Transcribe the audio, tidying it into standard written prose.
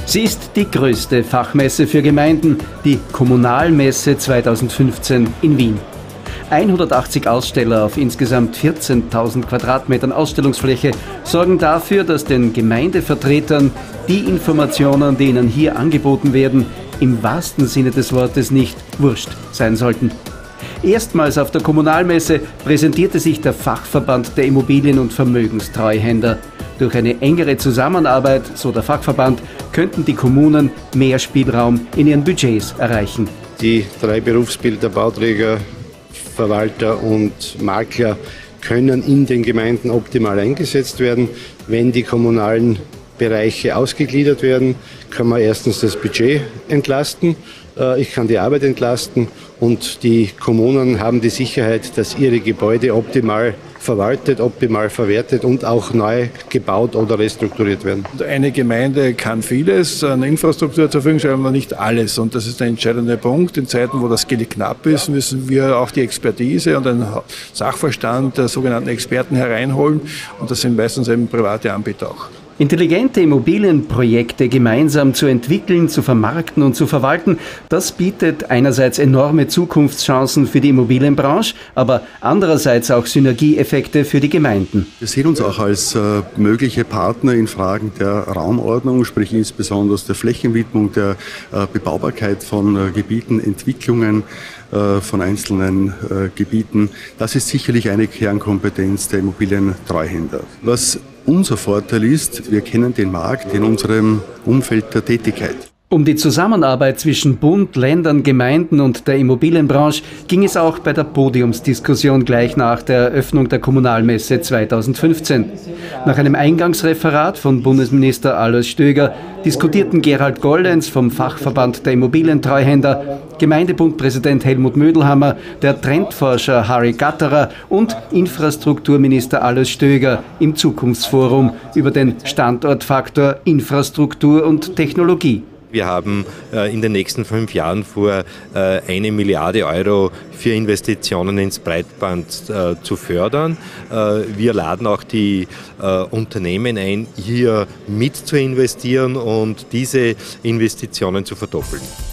Sie ist die größte Fachmesse für Gemeinden, die Kommunalmesse 2015 in Wien. 180 Aussteller auf insgesamt 14.000 Quadratmetern Ausstellungsfläche sorgen dafür, dass den Gemeindevertretern die Informationen, die ihnen hier angeboten werden, im wahrsten Sinne des Wortes nicht wurscht sein sollten. Erstmals auf der Kommunalmesse präsentierte sich der Fachverband der Immobilien- und Vermögenstreuhänder. Durch eine engere Zusammenarbeit, so der Fachverband, könnten die Kommunen mehr Spielraum in ihren Budgets erreichen. Die 3 Berufsbilder, Bauträger, Verwalter und Makler können in den Gemeinden optimal eingesetzt werden. Wenn die kommunalen Bereiche ausgegliedert werden, kann man erstens das Budget entlasten, ich kann die Arbeit entlasten und die Kommunen haben die Sicherheit, dass ihre Gebäude optimal verwaltet, optimal verwertet und auch neu gebaut oder restrukturiert werden. Eine Gemeinde kann vieles an Infrastruktur zur Verfügung stellen, aber nicht alles. Und das ist der entscheidende Punkt. In Zeiten, wo das Geld knapp ist, müssen wir auch die Expertise und den Sachverstand der sogenannten Experten hereinholen. Und das sind meistens eben private Anbieter auch. Intelligente Immobilienprojekte gemeinsam zu entwickeln, zu vermarkten und zu verwalten, das bietet einerseits enorme Zukunftschancen für die Immobilienbranche, aber andererseits auch Synergieeffekte für die Gemeinden. Wir sehen uns auch als mögliche Partner in Fragen der Raumordnung, sprich insbesondere der Flächenwidmung, der Bebaubarkeit von Gebieten, Entwicklungen von einzelnen Gebieten. Das ist sicherlich eine Kernkompetenz der Immobilientreuhänder. Was unser Vorteil ist, wir kennen den Markt in unserem Umfeld der Tätigkeit. Um die Zusammenarbeit zwischen Bund, Ländern, Gemeinden und der Immobilienbranche ging es auch bei der Podiumsdiskussion gleich nach der Eröffnung der Kommunalmesse 2015. Nach einem Eingangsreferat von Bundesminister Alois Stöger diskutierten Gerald Goldenz vom Fachverband der Immobilientreuhänder, Gemeindebundpräsident Helmut Mödelhammer, der Trendforscher Harry Gatterer und Infrastrukturminister Alois Stöger im Zukunftsforum über den Standortfaktor Infrastruktur und Technologie. Wir haben in den nächsten 5 Jahren vor, 1 Milliarde Euro für Investitionen ins Breitband zu fördern. Wir laden auch die Unternehmen ein, hier mit zu investieren und diese Investitionen zu verdoppeln.